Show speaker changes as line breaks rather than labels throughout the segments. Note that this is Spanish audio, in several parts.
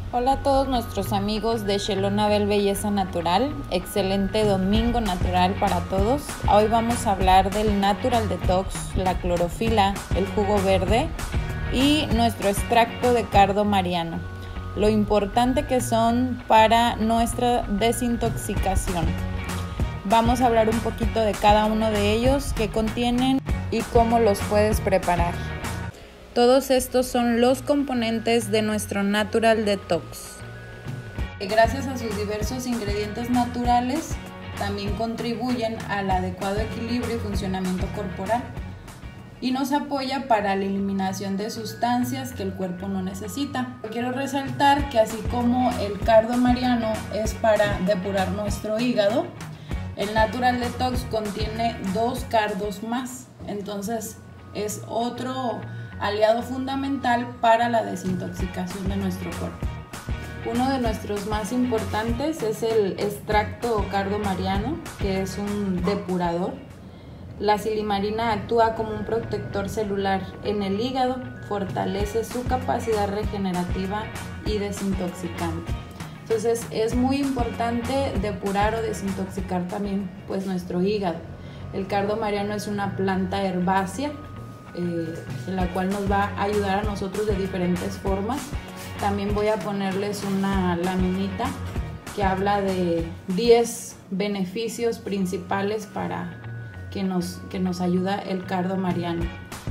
Hola a todos nuestros amigos de Shelonabel Belleza Natural, excelente domingo natural para todos. Hoy vamos a hablar del Natural Detox, la clorofila, el jugo verde y nuestro extracto de cardo mariano, lo importante que son para nuestra desintoxicación. Vamos a hablar un poquito de cada uno de ellos, qué contienen y cómo los puedes preparar. Todos estos son los componentes de nuestro Natural Detox. Gracias a sus diversos ingredientes naturales, también contribuyen al adecuado equilibrio y funcionamiento corporal y nos apoya para la eliminación de sustancias que el cuerpo no necesita. Quiero resaltar que así como el cardo mariano es para depurar nuestro hígado, el Natural Detox contiene 2 cardos más, entonces es otro aliado fundamental para la desintoxicación de nuestro cuerpo. Uno de nuestros más importantes es el extracto cardo mariano, que es un depurador. La silimarina actúa como un protector celular en el hígado, fortalece su capacidad regenerativa y desintoxicante. Entonces es muy importante depurar o desintoxicar también nuestro hígado. El cardo mariano es una planta herbácea, la cual nos va a ayudar a nosotros de diferentes formas. También voy a ponerles una laminita que habla de 10 beneficios principales para que nos ayuda el cardo mariano.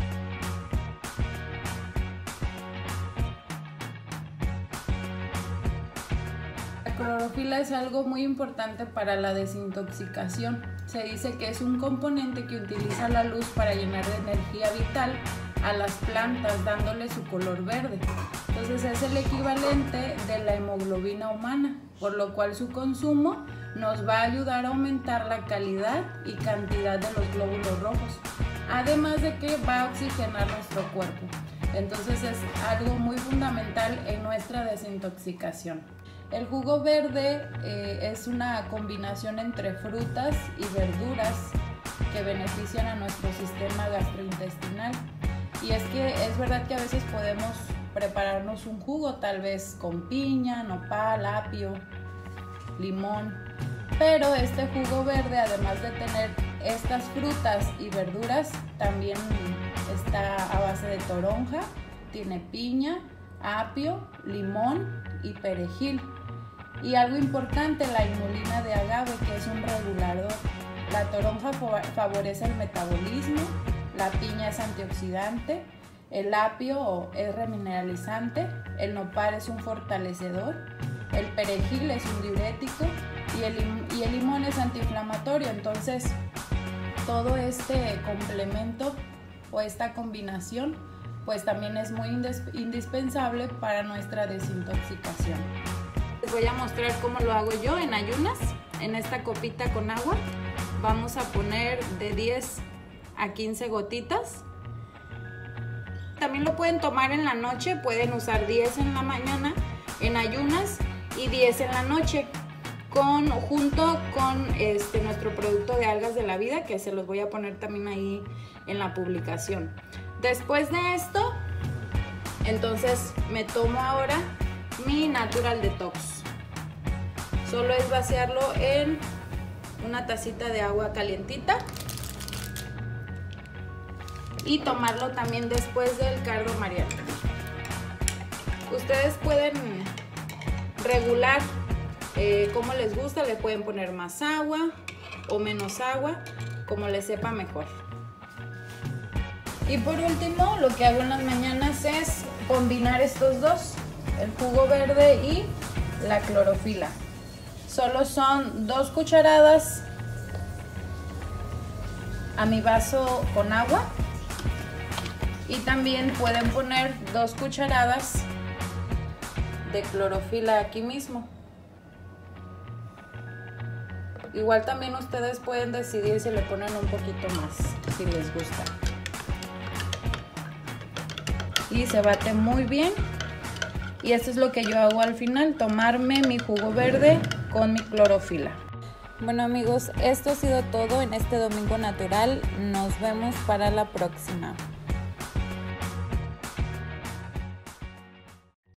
La clorofila es algo muy importante para la desintoxicación. Se dice que es un componente que utiliza la luz para llenar de energía vital a las plantas, dándole su color verde. Entonces es el equivalente de la hemoglobina humana, por lo cual su consumo nos va a ayudar a aumentar la calidad y cantidad de los glóbulos rojos, además de que va a oxigenar nuestro cuerpo. Entonces es algo muy fundamental en nuestra desintoxicación. El jugo verde es una combinación entre frutas y verduras que benefician a nuestro sistema gastrointestinal. Y es que es verdad que a veces podemos prepararnos un jugo, tal vez con piña, nopal, apio, limón. Pero este jugo verde, además de tener estas frutas y verduras, también está a base de toronja, tiene piña, apio, limón y perejil. Y algo importante, la inulina de agave, que es un regulador. La toronja favorece el metabolismo, la piña es antioxidante, el apio es remineralizante, el nopal es un fortalecedor, el perejil es un diurético y el limón es antiinflamatorio. Entonces, todo este complemento o esta combinación también es muy indispensable para nuestra desintoxicación. Les voy a mostrar cómo lo hago yo en ayunas. En esta copita con agua vamos a poner de 10 a 15 gotitas. También lo pueden tomar en la noche, pueden usar 10 en la mañana en ayunas y 10 en la noche junto con nuestro producto de algas de la vida, que se los voy a poner también ahí en la publicación. Después de esto, entonces me tomo ahora mi Natural Detox. Solo es vaciarlo en una tacita de agua calientita y tomarlo también después del cardo mariano. Ustedes pueden regular como les gusta, le pueden poner más agua o menos agua, como les sepa mejor. Y por último, lo que hago en las mañanas es combinar estos dos, el jugo verde y la clorofila. Solo son 2 cucharadas a mi vaso con agua y también pueden poner 2 cucharadas de clorofila aquí mismo. Igual también ustedes pueden decidir si le ponen un poquito más, si les gusta. Y se bate muy bien. Y esto es lo que yo hago al final, tomarme mi jugo verde con mi clorofila. Bueno amigos, esto ha sido todo en este domingo natural. Nos vemos para la próxima.